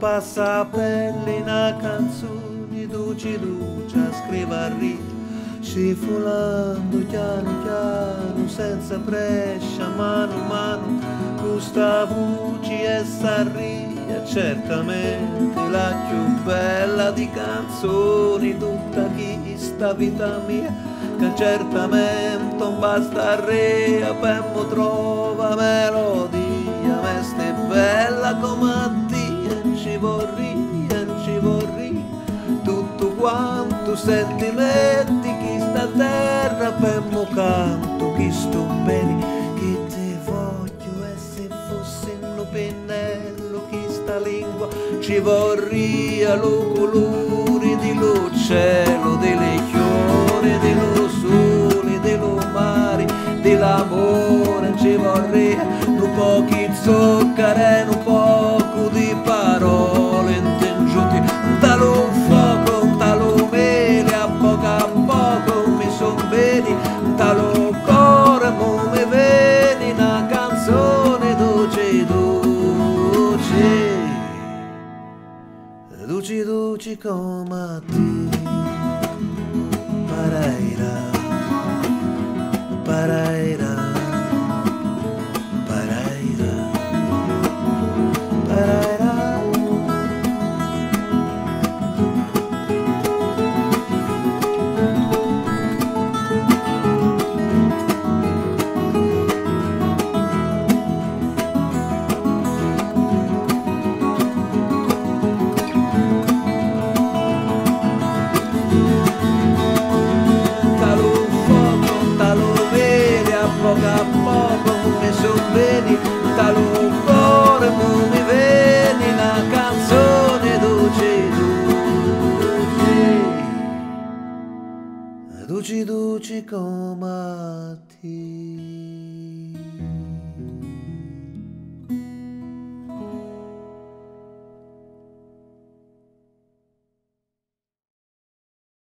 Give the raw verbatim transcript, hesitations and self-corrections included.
passa pelle una canzone duci duci a scrivere scivolando piano piano senza prescia mano a mano questa voce e s'arria certamente la più bella di canzoni tutta chi sta vita mia che certamente non basta rea per mo trova melodia meste bella come a Dio ci vorria ci vorria tutto quanto sentimenti chi sta a terra per mo canto chi sto bene che ti voglio e se fosse un pennello chi sta lingua ci vorria lo colore di lo cielo delle fiore dello sole dello mare dell'amore ci vorria un po' di zucchero un poco di parole intengiuti un talo fuoco un talo mele a poco a poco mi son bene un talo cuore mo mi vedi una canzone dolce dolce dolce dolce come a te paraira paraira paraira paraira poco a poco mi son bene talo cuore non mi vedi una canzone dolce dolce dolce dolce come a te.